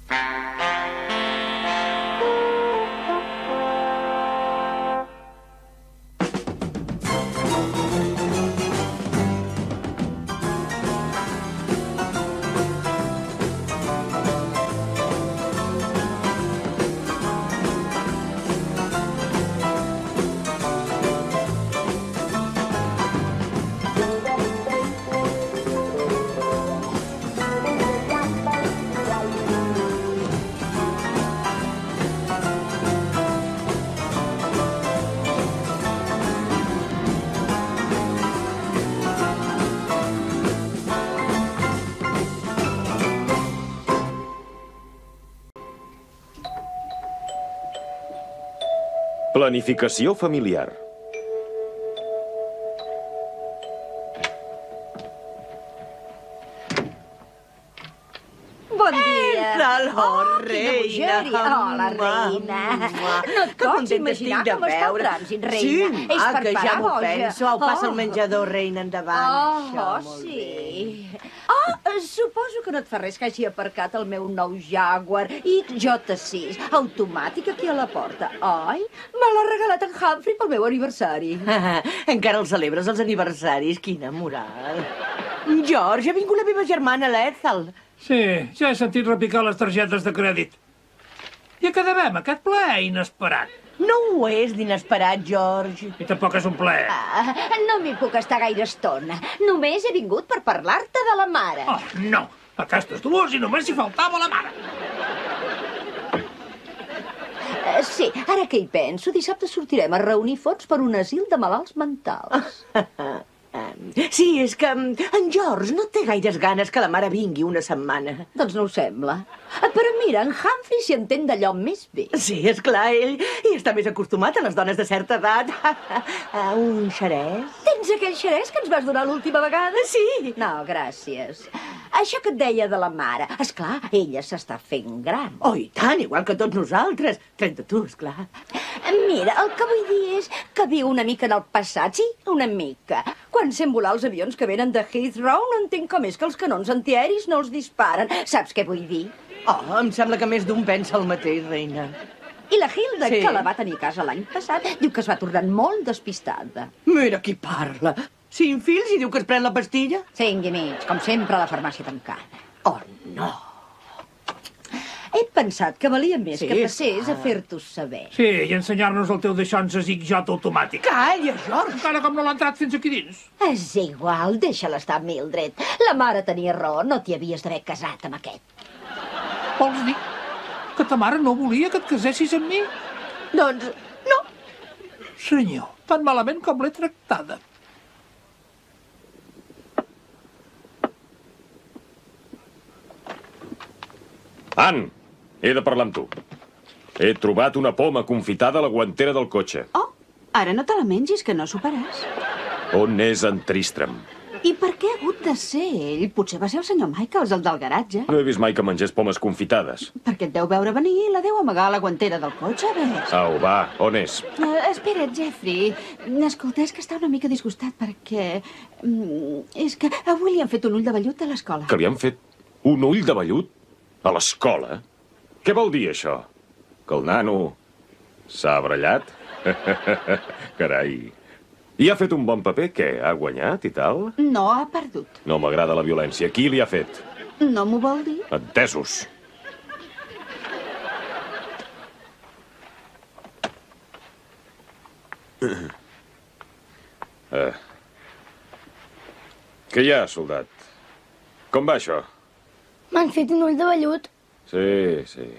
Planificació familiar. Bon dia. Entra-lo, reina. Hola, reina. No et pots imaginar com està el trànsit, reina. Sí, És per que ja parar m'ho boja. penso. Au, passa al menjador, reina, endavant. Això, molt Sí. bé. Suposo que no et fa res que hagi aparcat el meu nou Jaguar XJ6 automàtic aquí a la porta, oi? Me l'ha regalat en Humphrey pel meu aniversari. Encara els celebres, els aniversaris? Quina moral. George, ha vingut la meva germana, l'Ethel. Sí, ja he sentit repicar les targetes de crèdit. I a què devem, aquest plaer inesperat? No ho és d'inesperat, George. I tampoc és un plaer. No m'hi puc estar gaire estona. Només he vingut per parlar-te de la mare. Oh, no! Aquestes dues i només hi faltava la mare. Sí, ara que hi penso, dissabte sortirem a reunir fons per un asil de malalts mentals. Sí, és que en George no té gaires ganes que la mare vingui una setmana. Doncs no ho sembla. Però mira, en Humphrey s'hi entén d'allò més bé. Sí, és clar, ell hi està més acostumat a les dones de certa edat. Un xerès? Tens aquell xerès que ens vas donar l'última vegada? Sí. No, gràcies. Això que et deia de la mare. Esclar, ella s'està fent gran. Oh, i tant, igual que tots nosaltres. Tret de tu, esclar. Mira, el que vull dir és que viu una mica en el passat, sí, una mica. Quan sent volar els avions que venen de Heathrow, no entenc com és que els canons antiaeris no els disparen. Saps què vull dir? Oh, em sembla que més d'un pensa el mateix, reina. I la Hilda, Sí. que la va tenir a casa l'any passat, diu que es va tornant molt despistada. Mira qui parla. 5 fills i diu que es pren la pastilla? 5 i mig, com sempre a la farmàcia tancada. Oh, no. He pensat que valia més Sí, que passés clar. a fer-t'ho saber. Sí, i ensenyar-nos el teu deixonses XJ automàtic. Calla, George. Encara com no l'ha entrat fins aquí dins. És igual, deixa-la estar, Mildred. La mare tenia raó, no t'hi havies d'haver casat amb aquest. Vols dir que ta mare no volia que et casessis amb mi? Doncs, no. Senyor, tan malament com l'he tractada. Ann, he de parlar amb tu. He trobat una poma confitada a la guantera del cotxe. Oh, ara no te la mengis, que no superàs. On és en Tristram? I per què ha hagut de ser ell? Potser va ser el senyor Michaels, el del garatge. No he vist mai que mengés pomes confitades. Perquè et deu veure venir i la deu amagar a la guantera del cotxe, ves. Au, va, on és? Espera't, Jeffrey. Escolta, és que està una mica disgustat perquè... és que avui li han fet un ull de vellut a l'escola. Que li han fet un ull de vellut? A l'escola? Què vol dir, això? Que el nano s'ha barallat? Carai. I ha fet un bon paper? Què? Ha guanyat i tal? No ha perdut. No m'agrada la violència. Qui li ha fet? No m'ho vol dir? Entesos. Què hi ha, soldat? Com va això? M'han fet un ull de vellut. Sí, sí.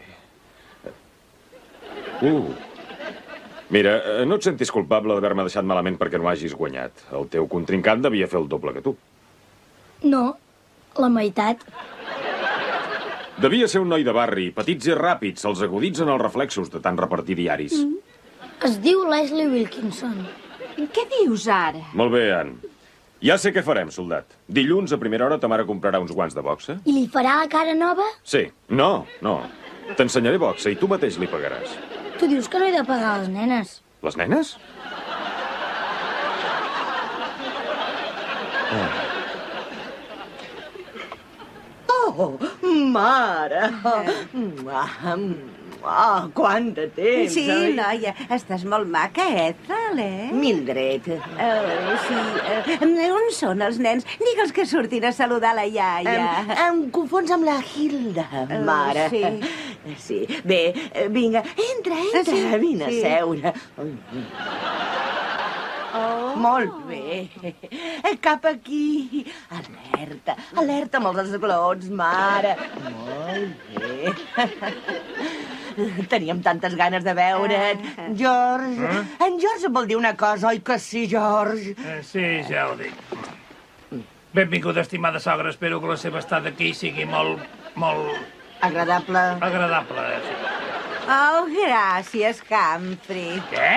Mira, no et sentis culpable d'haver-me deixat malament perquè no hagis guanyat. El teu contrincant devia fer el doble que tu. No, la meitat. Devia ser un noi de barri, petits i ràpids, els agudits en els reflexos de tant repartir diaris. Es diu Leslie Wilkinson. Què dius ara? Molt bé, Ann. Ja sé què farem, soldat. Dilluns a primera hora ta mare comprarà uns guants de boxa. I li farà la cara nova? Sí. No, no. T'ensenyaré boxa i tu mateix li pagaràs. Tu dius que no he de pagar a les nenes. Les nenes? Oh, mare! Quant de temps! Sí, noia, estàs molt maca, Ethel, Mildred. On són els nens? Digue'ls que surtin a saludar la iaia. Em confons amb la Hilda, mare. Sí. Bé, vinga, entra. Vine a seure. Molt bé. Cap aquí. Alerta amb els esglots, mare. Molt bé. Teníem tantes ganes de veure't. George, en George em vol dir una cosa, oi que sí, George? Sí, ja ho dic. Benvinguda, estimada sogra. Espero que la seva estada aquí sigui molt Agradable. agradable. Sí. Oh, gràcies, Humphrey. Què?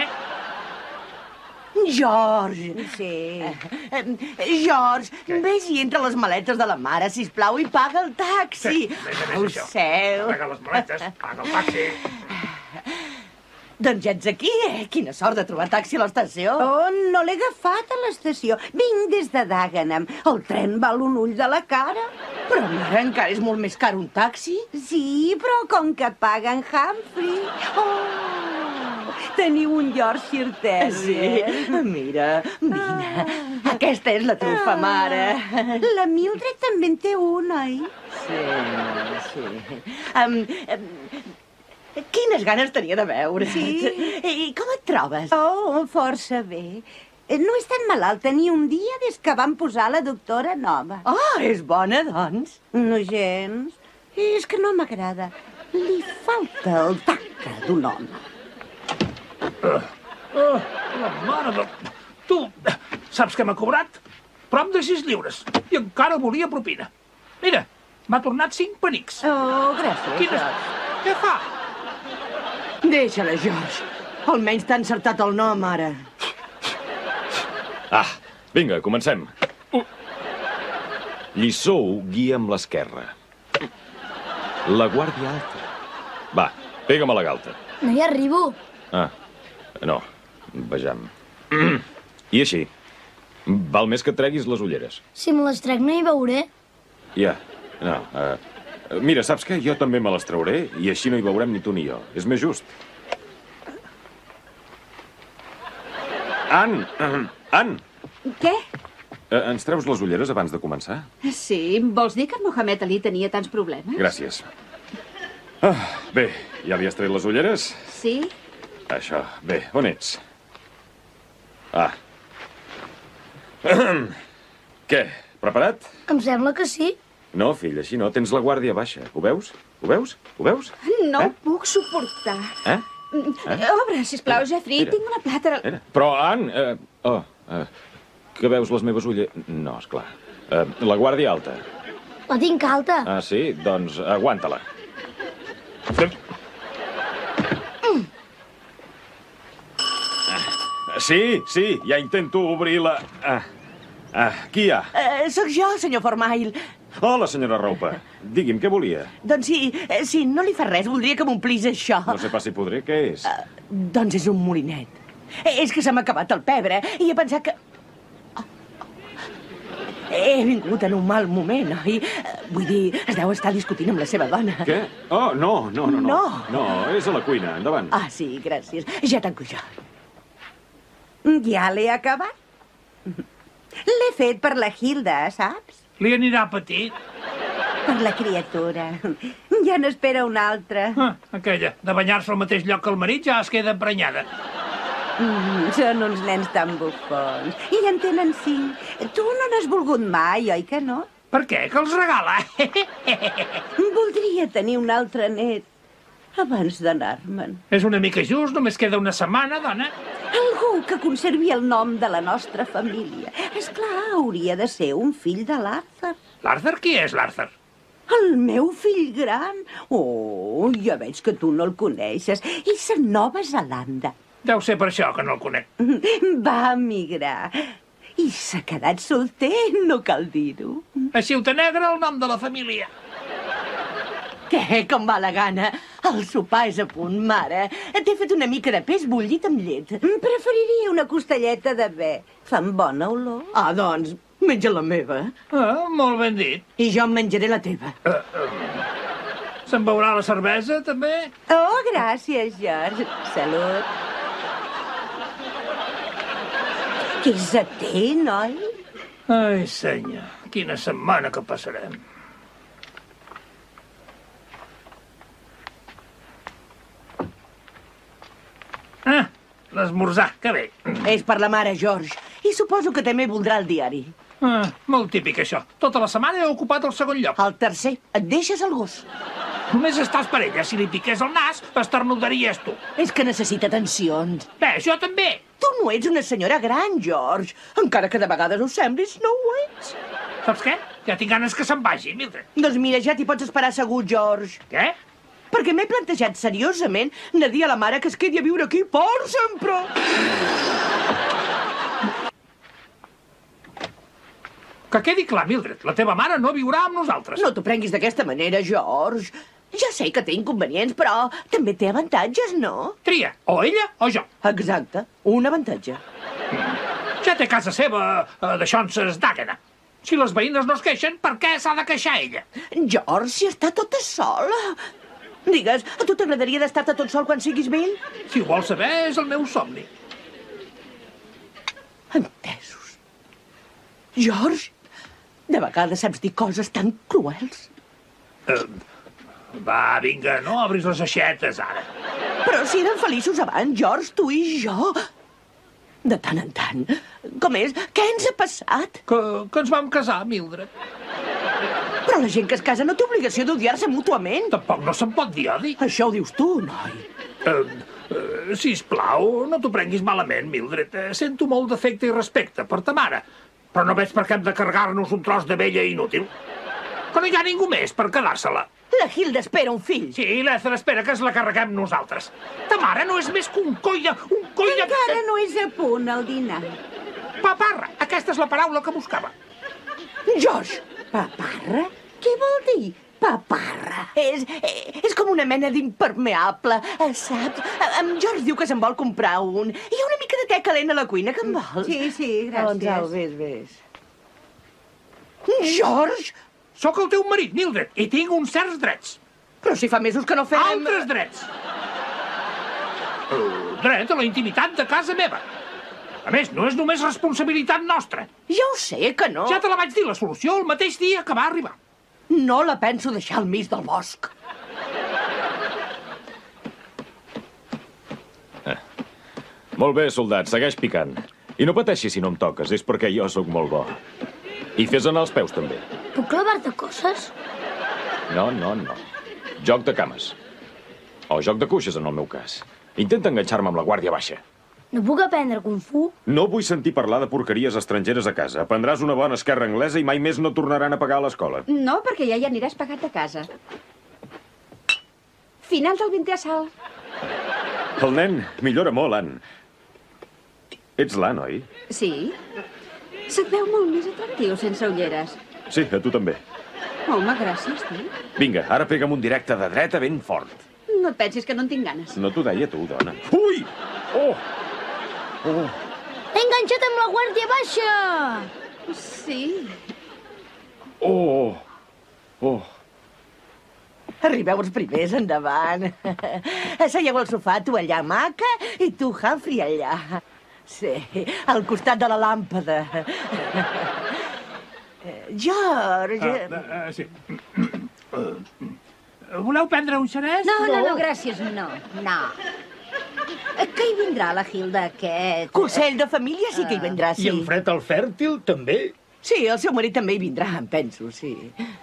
George. Sí. George, vés i entra les maletes de la mare, sisplau, i paga el taxi. Més Au, això. seu. Paga les maletes, paga el taxi. Doncs ja ets aquí, Quina sort de trobar taxi a l'estació. Oh, no l'he agafat a l'estació. Vinc des de Dagenham. El tren val un ull de la cara. Però, mare, encara és molt més car un taxi. Sí, però com que paguen Humphrey... Oh, teniu un Yorkshire Terrier. Mira, vine. Aquesta és la trufa, mare. La Mildred també en té un, oi? Sí. Quines ganes tenia de veure't. Sí. I com et trobes? Oh, força bé. No he estat malalta ni un dia des que van posar la doctora nova. Oh, és bona, doncs. No gens. És que no m'agrada. Li falta el tacte d'un home. La mare de... Tu, saps què m'ha cobrat? Prop de 6 lliures. I encara volia propina. Mira, m'ha tornat 5 penics. Oh, gràcies. Quines... Què fa? Deixa-la, George. Almenys t'ha encertat el nom, ara. Vinga, comencem. Lliçó 1, guia amb l'esquerra. La guàrdia alta. Va, pega'm a la galta. No hi arribo. No, vejam. I així. Val més que et treguis les ulleres. Si me les trec no hi veuré. Ja, no. Mira, saps què? Jo també me les trauré i així no hi veurem ni tu ni jo. És més just. Ann! Què? Ens treus les ulleres abans de començar? Sí, vols dir que en Mohamed Ali tenia tants problemes? Gràcies. Bé, ja li has tret les ulleres? Sí? Això, bé, on ets? Què, preparat? Em sembla que sí. No, fill, així no. Tens la guàrdia baixa. Ho veus? Ho veus? Ho veus? No ho puc suportar. Obre, sisplau, Jeffrey, Mira. tinc una plata... Mira. Però, Ann... que veus les meves ulleres? No, esclar. La guàrdia alta. La tinc alta. Sí? Doncs aguanta-la. Sí, ja intento obrir la... Qui hi ha? Sóc jo, senyor Formail. Hola, senyora Roupa. Digui'm, què volia? Doncs sí, no li fa res, voldria que m'omplís això. No sé pas si podré. Què és? Doncs és un molinet. És que se m'ha acabat el pebre i he pensat que... He vingut en un mal moment, oi? Vull dir, es deu estar discutint amb la seva dona. Què? Oh, no. No. No, és a la cuina. Endavant. Sí, gràcies. Ja tanco jo. Ja l'he acabat. L'he fet per la Hilda, saps? Li anirà petit. Per la criatura. Ja n'espera una altra. Aquella, de banyar-se al mateix lloc que el marit ja es queda emprenyada. Són uns nens tan bufons. I en tenen 5. Tu no n'has volgut mai, oi que no? Per què? Que els regala? Voldria tenir un altre net abans d'anar-me'n. És una mica just, només queda una setmana, dona. Algú que conservi el nom de la nostra família. Esclar, hauria de ser un fill de l'Arthur. L'Arthur? Qui és l'Arthur? El meu fill gran. Oh, ja veig que tu no el coneixes. És a Nova Zelanda. Deu ser per això que no el conec. Va emigrar. I s'ha quedat solter, no cal dir-ho. A Ciutat Negra el nom de la família. Què, com va la gana? El sopar és a punt, mare. T'he fet una mica de peix bullit amb llet. Preferiria una costelleta de bé. Fan bona olor. Doncs, Menja la meva. Ah, molt ben dit. I jo em menjaré la teva. Se'n beurà la cervesa, també? Oh, gràcies, George. Salut. Què és a té, noi? Ai, senyor, quina setmana que passarem. Ah, l'esmorzar, que bé. És per la mare, George. I suposo que també voldrà el diari. Ah, molt típic, això. Tota la setmana he ocupat el segon lloc. El tercer, et deixes el gos. Només estàs per ella. Si li piqués el nas, esternudaries tu. És que necessita atencions. Bé, jo també. Tu no ets una senyora gran, George. Encara que de vegades ho semblis, no ho ets. Saps què? Ja tinc ganes que se'n vagi, Mildred. Doncs mira, ja t'hi pots esperar segur, George. Què? Perquè m'he plantejat seriosament de dir a la mare que es quedi a viure aquí per sempre. Que quedi clar, Mildred, la teva mare no viurà amb nosaltres. No t'ho prenguis d'aquesta manera, George. Ja sé que té inconvenients, però també té avantatges, no? Tria, o ella o jo. Exacte, un avantatge. Ja té casa seva de Xonses d'Àgueda. Si les veïnes no es queixen, per què s'ha de queixar ella? George, si està tota sola. Digues, a tu t'agradaria d'estar-te tot sol quan siguis vell? Si ho vols saber, és el meu somni. Entesos. George, de vegades saps dir coses tan cruels. Va, vinga, no obris les aixetes, ara. Però si eren feliços abans, George, tu i jo. De tant en tant. Com és? Què ens ha passat? Que ens vam casar, Mildred. Però la gent que es casa no té obligació d'odiar-se mútuament. Tampoc no se'n pot dir odi. Això ho dius tu, noi. Sisplau, no t'ho prenguis malament, Mildred. Sento molt d'afecte i respecte per ta mare. Però no veig per què hem de carregar-nos un tros de vella inútil. Que no hi ha ningú més per quedar-se-la. La Hilda espera un fill. Sí, l'Ethel espera que es la carreguem nosaltres. Ta mare no és més que un colla... Encara no és a punt, el dinar. Paparra, aquesta és la paraula que buscava. George, Paparra? Què vol dir, paparra? és com una mena d'impermeable, saps? En George diu que se'n vol comprar un. Hi ha una mica de te calent a la cuina, que en vols? Sí, gràcies. Ves. George! Sóc el teu marit, Mildred, i tinc uns certs drets. Però si fa mesos que no fem... Altres drets. Dret a la intimitat de casa meva. A més, no és només responsabilitat nostra. Ja ho sé que no. Ja te la vaig dir, la solució, el mateix dia que va arribar. No la penso deixar al mig del bosc. Molt bé, soldat, segueix picant. I no pateixis si no em toques, és perquè jo sóc molt bo. I fes anar els peus, també. Puc clavar-te coses? No. Joc de cames. O joc de cuixes, en el meu cas. Intenta enganxar-me amb la guàrdia baixa. No puc aprendre Kung Fu? No vull sentir parlar de porqueries estrangeres a casa. Aprendràs una bona esquerra anglesa i mai més no tornaran a pagar a l'escola. No, perquè ja hi aniràs pagat a casa. Final del 20è assalt. El nen millora molt, Ann. Ets l'Ann, oi? Sí. Se't veu molt més atractiu sense ulleres. Sí, a tu també. Home, gràcies, tu. Vinga, ara pega'm un directe de dreta ben fort. No et pensis que no en tinc ganes. No t'ho deia tu, dona. Ui! Oh! T'he enganxat amb la guàrdia baixa! Sí. Oh! Arribeu els primers, endavant. Seieu al sofà, tu allà, maca, i tu, Humphrey, allà. Sí, al costat de la làmpada. George... Sí. Voleu prendre un xerès? No, gràcies, no. Que hi vindrà la Hilda aquest? Consell de família sí que hi vindrà, sí. I en Fred el Fèrtil, també? Sí, el seu marit també hi vindrà, em penso, sí.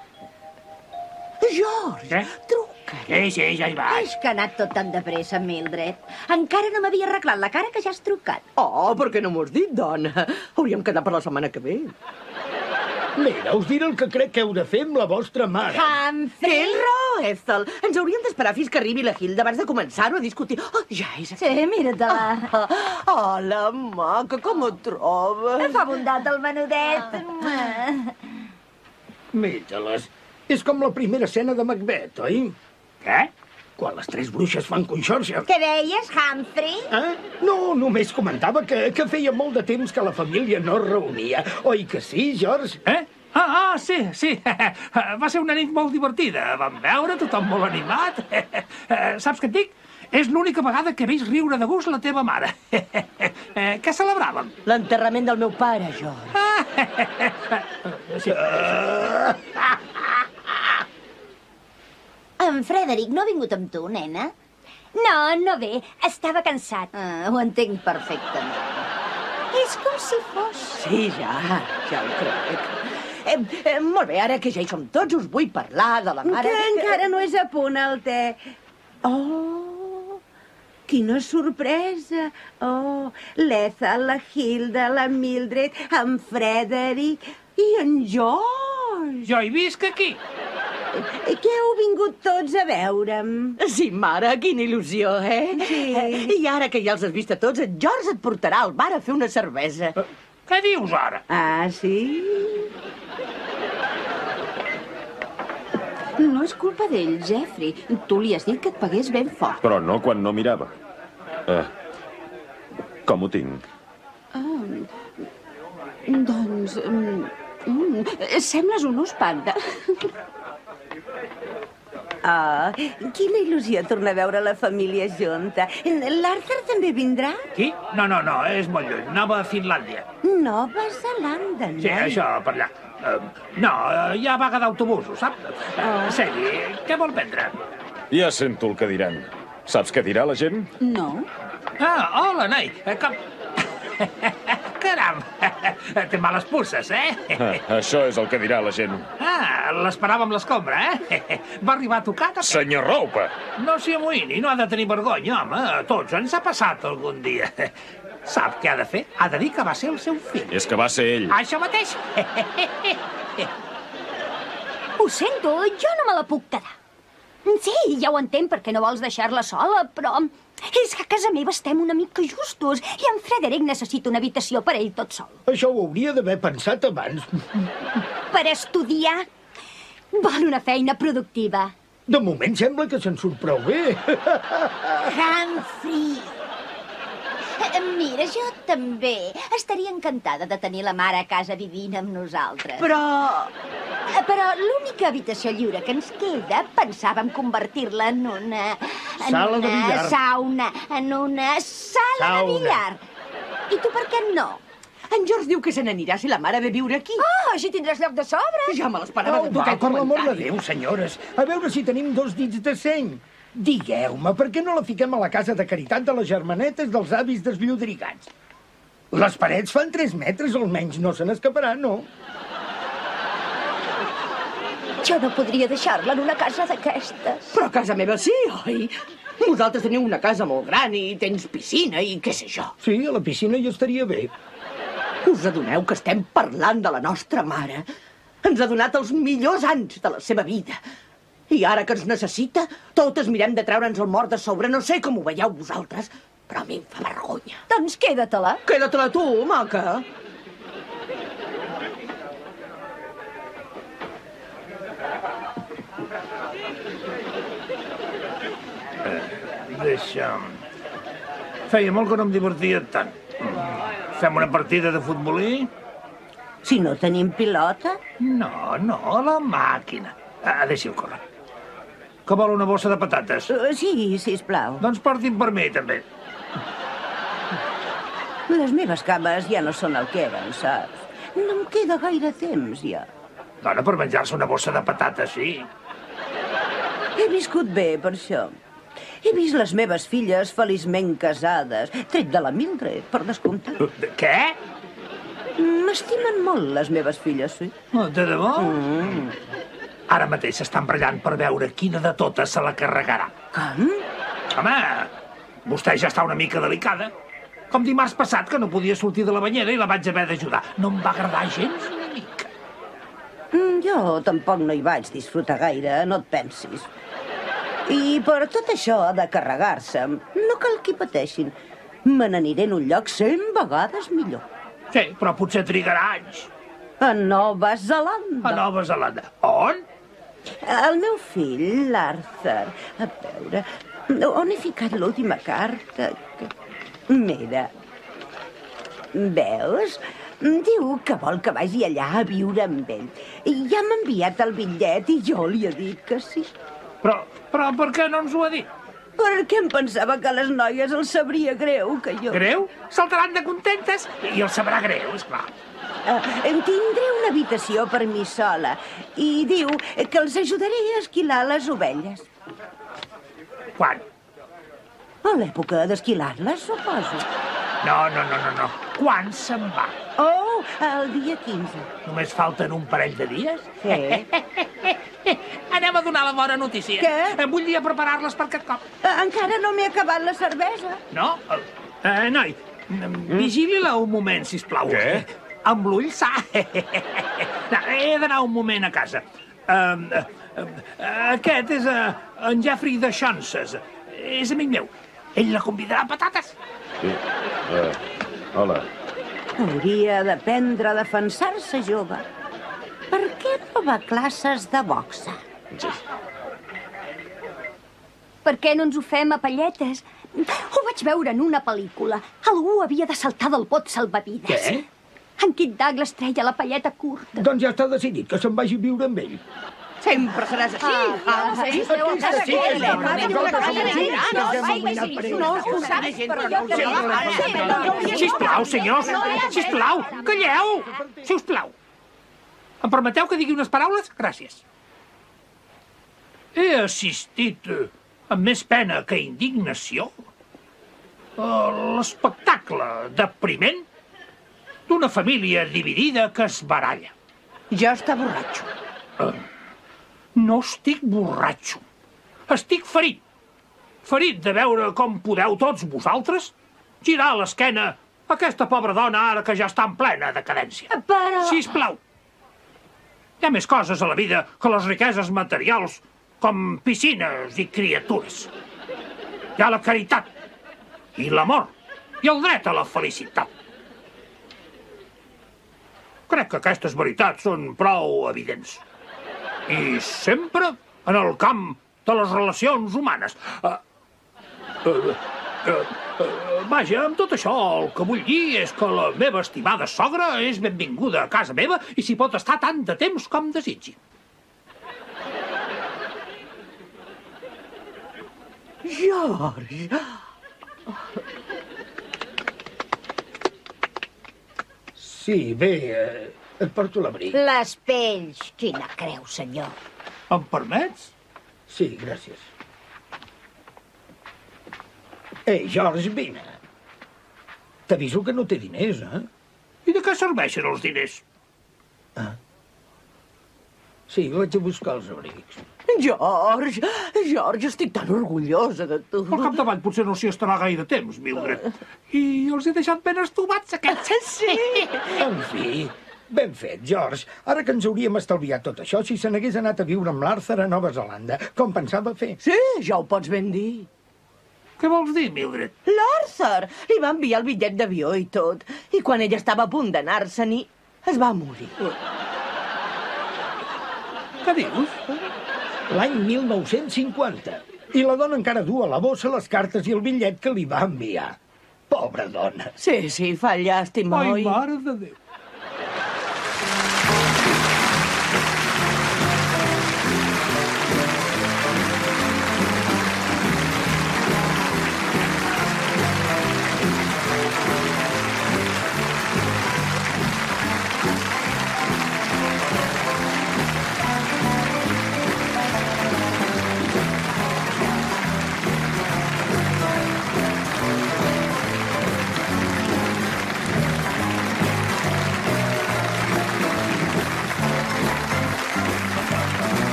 George, Què? truca. Sí, ja hi vaig. És que ha anat tot tan de pressa, Mildred. Encara no m'havia arreglat la cara que ja has trucat. Oh, per què no m'ho has dit, dona? Hauríem quedat per la setmana que ve. Mira, us diré el que crec que heu de fer amb la vostra mare. Té raó, Ethel. Ens hauríem d'esperar fins que arribi la Hilda abans de començar-ho a discutir. Oh, ja és aquí. Sí, mira-te-la. Hola, maca, com ho trobes? Fa bondat el menudet. Mira-les. És com la primera escena de Macbeth, oi? Què? quan les tres bruixes fan conxorxa. Què deies, Humphrey? No, només comentava que feia molt de temps que la família no es reunia. Oi que sí, George? Sí. Va ser una nit molt divertida. Vam veure, tothom molt animat. Saps què et dic? És l'única vegada que he vist riure de gust la teva mare. Què celebràvem? L'enterrament del meu pare, George. Sí. En Frederick no ha vingut amb tu, nena? No ve. Estava cansat. Ho entenc perfectament. És com si fos... Sí, ja ho crec. Molt bé, ara que ja hi som tots, us vull parlar de la mare... Que encara no és a punt, el te. Oh, quina sorpresa. Oh, l'Ethel, la Hilda, la Mildred, en Frederick i en George. Jo hi visc aquí. Que heu vingut tots a veure'm. Sí, mare, quina il·lusió, Sí. I ara que ja els has vist a tots, en George et portarà al bar a fer una cervesa. Què dius ara? Ah, sí? No és culpa d'ell, Jeffrey. Tu li has dit que et pegués ben fort. Però no quan no mirava. Com ho tinc? Doncs... sembles un os panda. Quina il·lusió tornar a veure la família junta. L'Arthur també vindrà? Qui? No, és molt lluny. Anava a Finlàndia. Nova Zelanda, Sí, això, per allà. Hi ha vaga d'autobusos, sap? Segui, què vol prendre? Ja sento el que diran. Saps què dirà la gent? No? Hola, noi. Caram, té males puces, Això és el que dirà la gent. L'esperava amb l'escombra, Va arribar tocat o què? Senyor Roupa! No s'hi amoïni, no ha de tenir vergonya, home. A tots ens ha passat algun dia. Sap què ha de fer? Ha de dir que va ser el seu fill. És que va ser ell. Això mateix. Ho sento, jo no me la puc quedar. Sí, ja ho entenc perquè no vols deixar-la sola, però... És que a casa meva estem una mica justos i en Frederick necessita una habitació per ell tot sol. Això ho hauria d'haver pensat abans. Per estudiar, vol una feina productiva. De moment sembla que se'n surt prou bé. Humphrey! Mira, jo també estaria encantada de tenir la mare a casa vivint amb nosaltres. Però l'única habitació lliure que ens queda pensàvem convertir-la en una... Sala de billar. Sauna, en una sala de billar. I tu per què no? En George diu que se n'anirà si la mare ve a viure aquí. Així tindràs lloc de sobre. Ja me l'esperava de tu, Va, aquest per l'amor de comentari. Déu, senyores. A veure si tenim 2 dits de seny. Digueu-me, per què no la fiquem a la casa de caritat de les germanetes dels avis desllodrigats? Les parets fan 3 metres, almenys no se n'escaparà, no? Jo no podria deixar-la en una casa d'aquestes. Però a casa meva sí, oi? Vosaltres teniu una casa molt gran i tens piscina i què sé jo. Sí, a la piscina hi estaria bé. Us adoneu que estem parlant de la nostra mare? Ens ha donat els millors anys de la seva vida. I ara que ens necessita, totes mirem de treure'ns el mort de sobre. No sé com ho veieu vosaltres, però a mi em fa vergonya. Doncs queda-te-la. Queda-te-la tu, maca. Deixa'm... Feia molt que no em divertia tant. Fem una partida de futbolí? Si no tenim pilota... No, la màquina. Deixi-ho córrer. Que vol una bossa de patates? Sí, sisplau. Doncs portin per mi, també. Les meves cames ja no són el que eren, saps? No em queda gaire temps, ja. Dona, per menjar-se una bossa de patates, sí. He viscut bé, per això. He vist les meves filles feliçment casades, tret de la Mildred, per descomptat. Què? M'estimen molt, les meves filles, sí. De debò? Ara mateix s'estan barallant per veure quina de totes se la carregarà. Com? Home, vostè ja està una mica delicada. Com dimarts passat, que no podia sortir de la banyera i la vaig haver d'ajudar. No em va agradar gens una mica. Jo tampoc no hi vaig disfrutar gaire, no et pensis. I per tot això de carregar-se, no cal que hi pateixin. Me n'aniré en un lloc 100 vegades millor. Sí, però potser trigarà anys. A Nova Zelanda. A Nova Zelanda. On? El meu fill, l'Arthur. A veure, on he ficat l'última carta? Mira. Veus? Diu que vol que vagi allà a viure amb ell. Ja m'ha enviat el bitllet i jo li he dit que sí. Però per què no ens ho ha dit? Perquè em pensava que a les noies els sabria greu que jo... Greu? Saltaran de contentes i els sabrà greu, esclar. Tindré una habitació per mi sola i diu que els ajudaré a esquilar les ovelles. Quan? A l'època d'esquilar-les, suposo. No. Quan se'n va? Oh, el dia 15. Només falten un parell de dies? Sí. Anem a donar la bona notícia. Què? Em vull dir a preparar-les per aquest cop. Encara no m'he acabat la cervesa. No? Noi, vigili-la un moment, sisplau. Què? Amb l'ull sa. No, he d'anar un moment a casa. Aquest és en Jeffrey de Chances. És amic meu. Ell la convidarà a patates. Sí. Hola. Hauria d'aprendre a defensar-se, jove. Per què no va a classes de boxa? Sí. Per què no ens ho fem a palletes? Ho vaig veure en una pel·lícula. Algú havia de saltar del bot salvavides. Què? En Kit Douglas treia la palleta curta. Doncs ja està decidit que se'n vagi a viure amb ell. Sempre seràs així. Sisplau, senyors. Sisplau, calleu. Sisplau. Em permeteu que digui unes paraules? Gràcies. He assistit amb més pena que indignació a l'espectacle depriment d'una família dividida que es baralla. Ja està borratxo. No estic borratxo. Estic ferit. Ferit de veure com podeu tots vosaltres girar l'esquena a aquesta pobra dona ara que ja està en plena decadència. Però... Sisplau. Hi ha més coses a la vida que les riqueses materials, com piscines i criatures. Hi ha la caritat, i l'amor, i el dret a la felicitat. Crec que aquestes veritats són prou evidents. I sempre en el camp de les relacions humanes. Vaja, amb tot això, el que vull dir és que la meva estimada sogra és benvinguda a casa meva i s'hi pot estar tant de temps com desitgi. George! Sí, bé, et porto l'abric. Les pells. Quina creu, senyor. Em permets? Sí, gràcies. Ei, George, vine. T'aviso que no té diners, eh? I de què serveixen els diners? Sí, vaig a buscar els abrics. George, estic tan orgullosa de tu. Al capdavall potser no s'hi estarà gaire temps, Mildred. I els he deixat ben estovats, aquests. Sí. En fi, ben fet, George. Ara que ens hauríem estalviat tot això si se n'hagués anat a viure amb l'Arthur a Nova Zelanda, com pensava fer. Sí, ja ho pots ben dir. Què vols dir, Mildred? L'Arthur li va enviar el bitllet d'avió i tot. I quan ell estava a punt d'anar-se'n-hi, es va morir. Què dius? L'any 1950. I la dona encara du a la bossa les cartes i el bitllet que li va enviar. Pobra dona. Sí, fa llàstima, Ai, oi? mare de Déu.